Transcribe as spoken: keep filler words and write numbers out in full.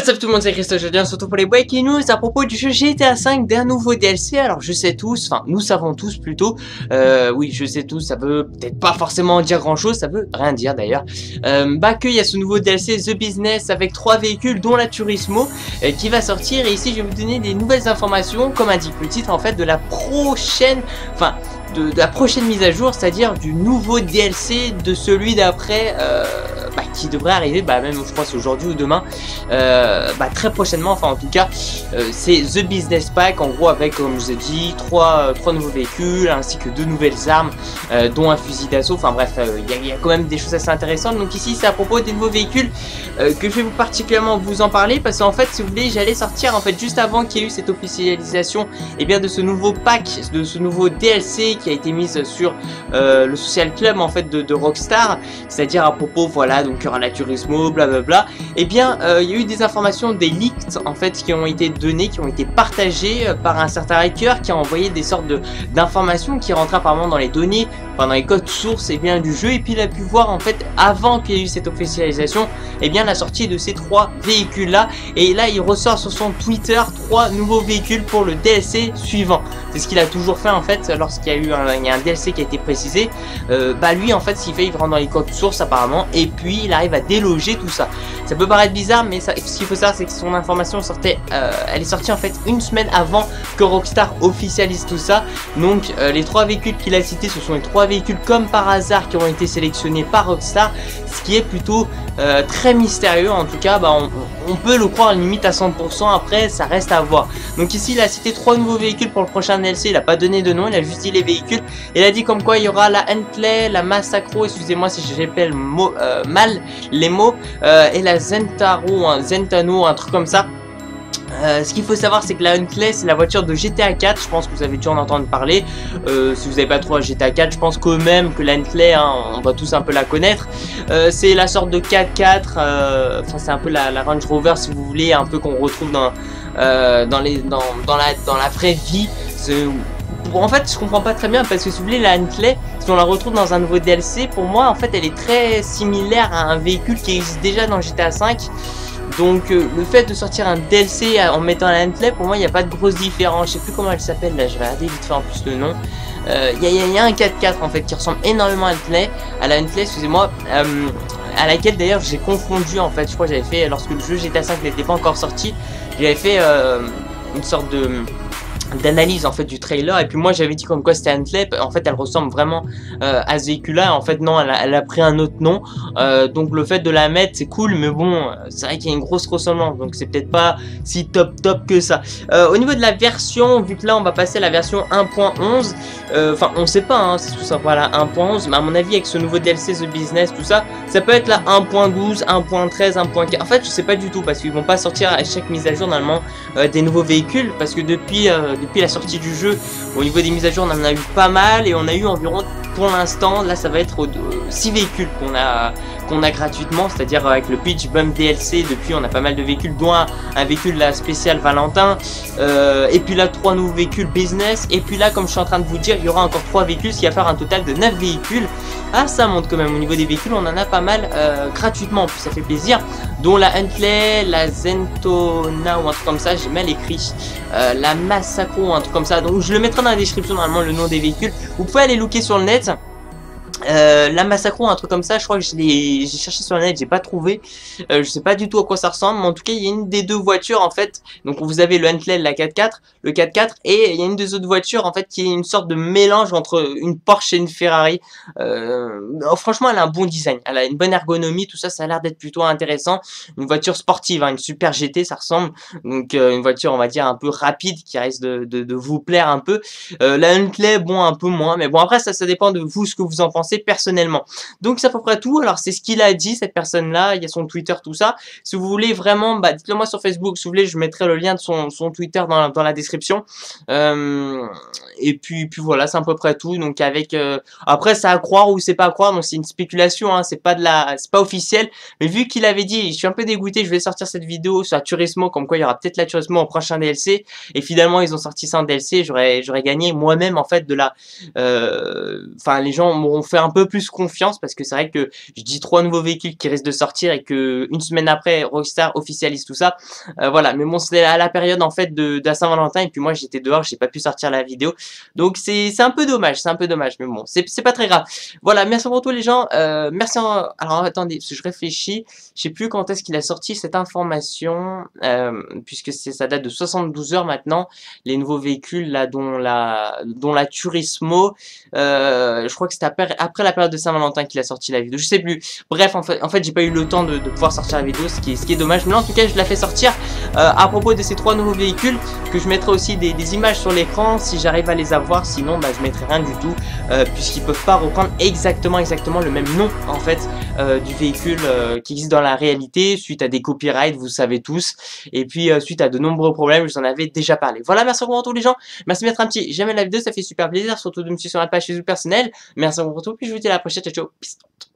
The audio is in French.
Salut tout le monde, c'est Christophe, je viens surtout pour les breaking news à propos du jeu G T A cinq, d'un nouveau D L C. Alors je sais tous, enfin nous savons tous plutôt, euh, oui je sais tous, ça veut peut-être pas forcément dire grand chose, ça veut rien dire d'ailleurs, euh, bah qu'il y a ce nouveau D L C The Business avec trois véhicules dont la Turismo euh, qui va sortir. Et ici je vais vous donner des nouvelles informations, comme indique le titre en fait, de la prochaine, enfin de, de la prochaine mise à jour, c'est-à-dire du nouveau D L C de celui d'après, euh, bah, qui devrait arriver, bah même je pense aujourd'hui ou demain, euh, bah, très prochainement. Enfin en tout cas euh, c'est The Business Pack, en gros avec, comme je vous ai dit, trois, trois nouveaux véhicules ainsi que deux nouvelles armes, euh, dont un fusil d'assaut. Enfin bref, il euh, y, y a quand même des choses assez intéressantes. Donc ici c'est à propos des nouveaux véhicules euh, que je vais vous particulièrement vous en parler, parce qu'en fait si vous voulez j'allais sortir en fait juste avant qu'il y ait eu cette officialisation et eh bien de ce nouveau pack, de ce nouveau D L C qui a été mise sur euh, le social club en fait de, de Rockstar, c'est-à-dire à propos, voilà, donc il y aura la Turismo, blablabla. Et bien euh, il y a eu des informations, des leaks en fait qui ont été données, qui ont été partagées euh, par un certain hacker qui a envoyé des sortes de d'informations qui rentraient apparemment dans les données, enfin dans les codes sources et eh bien du jeu. Et puis il a pu voir en fait, avant qu'il y ait eu cette officialisation, et eh bien la sortie de ces trois véhicules là. Et là il ressort sur son Twitter trois nouveaux véhicules pour le D L C suivant. C'est ce qu'il a toujours fait en fait lorsqu'il y a eu un, il y a un D L C qui a été précisé. Euh, bah lui en fait ce qu'il fait, il rentre dans les codes sources apparemment et puis il arrive à déloger tout ça. Ça peut paraître bizarre, mais ça, ce qu'il faut savoir c'est que son information sortait, euh, elle est sortie en fait une semaine avant que Rockstar officialise tout ça. Donc euh, les trois véhicules qu'il a cités, ce sont les trois véhicules comme par hasard qui ont été sélectionnés par Rockstar, ce qui est plutôt euh, très mystérieux. En tout cas bah, on, on peut le croire limite à cent pour cent, après ça reste à voir. Donc ici il a cité trois nouveaux véhicules pour le prochain D L C, il a pas donné de nom, il a juste dit les véhicules. Il a dit comme quoi il y aura la Huntley, la Massacro, excusez-moi si j'appelle euh, mal les mots, euh, et la Zentaro, un Zentano, un truc comme ça. Euh, ce qu'il faut savoir c'est que la Huntley c'est la voiture de G T A quatre, je pense que vous avez dû en entendre parler. Euh, si vous n'avez pas trop à G T A quatre, je pense quand même que la Huntley, hein, on va tous un peu la connaître. Euh, c'est la sorte de quatre quatre, euh, enfin c'est un peu la, la Range Rover si vous voulez, un peu qu'on retrouve dans, euh, dans, les, dans, dans, la, dans la vraie vie. En fait je comprends pas très bien, parce que si vous voulez la Huntley, si on la retrouve dans un nouveau D L C, pour moi en fait elle est très similaire à un véhicule qui existe déjà dans G T A cinq. Donc euh, le fait de sortir un D L C en mettant la Huntley, pour moi il n'y a pas de grosse différence. Je sais plus comment elle s'appelle là, je vais regarder vite fait en plus le nom. Il euh, y, y, y a un quatre quatre en fait qui ressemble énormément à, Huntley, à la Huntley, excusez-moi, euh, à laquelle d'ailleurs j'ai confondu en fait. Je crois que j'avais fait, lorsque le jeu G T A cinq n'était pas encore sorti, j'avais fait euh, une sorte de d'analyse en fait du trailer, et puis moi j'avais dit comme quoi c'était Huntley. En fait elle ressemble vraiment euh, à ce véhicule là. En fait non, elle a, elle a pris un autre nom, euh, donc le fait de la mettre c'est cool, mais bon c'est vrai qu'il y a une grosse ressemblance, donc c'est peut-être pas si top top que ça. Euh, au niveau de la version, vu que là on va passer à la version un point onze, enfin euh, on sait pas, hein, c'est tout ça, voilà un point onze, mais à mon avis avec ce nouveau D L C The Business tout ça, ça peut être la un point douze, un point treize, un point quinze. En fait je sais pas du tout, parce qu'ils vont pas sortir à chaque mise à jour normalement euh, des nouveaux véhicules, parce que depuis euh, depuis la sortie du jeu, au niveau des mises à jour on en a eu pas mal, et on a eu environ, pour l'instant là ça va être six véhicules qu'on a qu'on a gratuitement, c'est-à-dire avec le Pitch Bump D L C. Depuis on a pas mal de véhicules, dont un, un véhicule la spéciale Valentin, euh, et puis là trois nouveaux véhicules business, et puis là comme je suis en train de vous dire il y aura encore trois véhicules, ce qui va faire un total de neuf véhicules. Ah ça monte quand même, au niveau des véhicules on en a pas mal euh, gratuitement, en plus ça fait plaisir, dont la Huntley, la Zentona ou un truc comme ça, j'ai mal écrit, euh, la Massacro, un truc comme ça, donc je le mettrai dans la description normalement le nom des véhicules, vous pouvez aller looker sur le net. Euh, la Massacro, un truc comme ça, je crois que j'ai cherché sur le net, j'ai pas trouvé, euh, je sais pas du tout à quoi ça ressemble, mais en tout cas il y a une des deux voitures en fait. Donc vous avez le Huntley, la quatre quatre, le quatre quatre, et il y a une des autres voitures en fait qui est une sorte de mélange entre une Porsche et une Ferrari. Euh, oh, franchement elle a un bon design, elle a une bonne ergonomie, tout ça, ça a l'air d'être plutôt intéressant. Une voiture sportive, hein, une Super G T ça ressemble, donc euh, une voiture on va dire un peu rapide qui risque de, de, de vous plaire un peu. Euh, la Huntley bon un peu moins, mais bon après ça ça dépend de vous ce que vous en pensez personnellement. Donc c'est à peu près tout. Alors c'est ce qu'il a dit cette personne là, il y a son Twitter tout ça. Si vous voulez vraiment, bah dites-le moi sur Facebook, si vous voulez je mettrai le lien de son, son Twitter dans la, dans la description. Euh, et puis, puis voilà, c'est à peu près tout. Donc avec euh, après c'est à croire ou c'est pas à croire, donc c'est une spéculation, hein, c'est pas de la c'est pas officiel, mais vu qu'il avait dit, je suis un peu dégoûté, je vais sortir cette vidéo sur la Turismo, comme quoi il y aura peut-être la Turismo en prochain D L C, et finalement ils ont sorti ça en D L C, j'aurais j'aurais gagné moi-même en fait de la euh, enfin les gens m'auront fait fais un peu plus confiance parce que c'est vrai que je dis trois nouveaux véhicules qui risquent de sortir et que une semaine après Rockstar officialise tout ça. Euh, voilà, mais bon, c'était à la période en fait de, de la Saint-Valentin et puis moi j'étais dehors, j'ai pas pu sortir la vidéo. Donc c'est c'est un peu dommage, c'est un peu dommage, mais bon, c'est c'est pas très grave. Voilà, merci pour tous les gens. Euh, merci. En... Alors attendez, parce que je réfléchis. Je sais plus quand est-ce qu'il a sorti cette information, euh, puisque c'est ça date de soixante-douze heures maintenant. Les nouveaux véhicules là, dont la dont la Turismo. Euh, je crois que c'était après, après la période de Saint-Valentin qu'il a sorti la vidéo. Je sais plus. Bref, en fait, en fait, j'ai pas eu le temps de, de pouvoir sortir la vidéo, ce qui est ce qui est dommage. Mais là, en tout cas, je la fais sortir euh, à propos de ces trois nouveaux véhicules, que je mettrai aussi des, des images sur l'écran si j'arrive à les avoir. Sinon, bah, je mettrai rien du tout, euh, puisqu'ils peuvent pas reprendre exactement exactement le même nom en fait euh, du véhicule euh, qui existe dans la réalité suite à des copyrights, vous savez tous, et puis euh, suite à de nombreux problèmes, je vous en avais déjà parlé. Voilà, merci beaucoup à tous les gens, merci de mettre un petit j'aime la vidéo, ça fait super plaisir, surtout de me suivre sur ma page Facebook personnelle. Merci beaucoup pour tout, puis je vous dis à la prochaine, ciao ciao, peace out.